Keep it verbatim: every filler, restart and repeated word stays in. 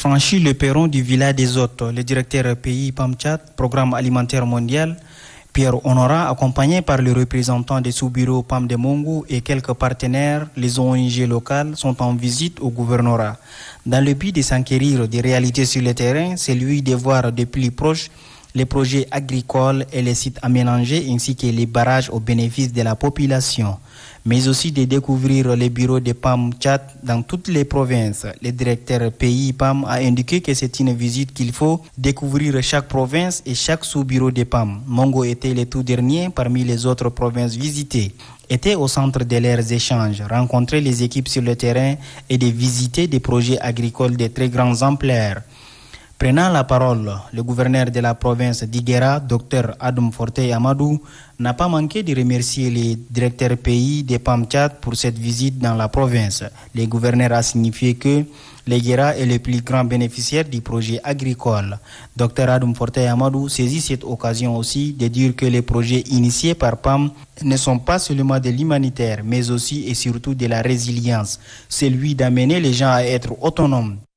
franchi le perron du village des hôtes. Le directeur pays P A M Tchad, Programme alimentaire mondial, Pierre Honora, accompagné par le représentant des sous-bureaux P A M de Mongo et quelques partenaires, les O N G locales, sont en visite au gouvernorat. Dans le but de s'enquérir des réalités sur le terrain, c'est lui de voir de plus proche les projets agricoles et les sites aménagés ainsi que les barrages au bénéfice de la population, mais aussi de découvrir les bureaux de P A M Tchad dans toutes les provinces. Le directeur pays P A M a indiqué que c'est une visite qu'il faut découvrir chaque province et chaque sous-bureau de P A M. Mongo était le tout dernier parmi les autres provinces visitées, était au centre de leurs échanges, rencontrer les équipes sur le terrain et de visiter des projets agricoles de très grandes ampleurs. Prenant la parole, le gouverneur de la province d'Iguera, Dr Adam Fortey Amadou, n'a pas manqué de remercier les directeurs pays de P A M Tchad pour cette visite dans la province. Le gouverneur a signifié que l'Iguera est le plus grand bénéficiaire du projet agricole. Dr Adam Fortey Amadou saisit cette occasion aussi de dire que les projets initiés par P A M ne sont pas seulement de l'humanitaire, mais aussi et surtout de la résilience, celui d'amener les gens à être autonomes.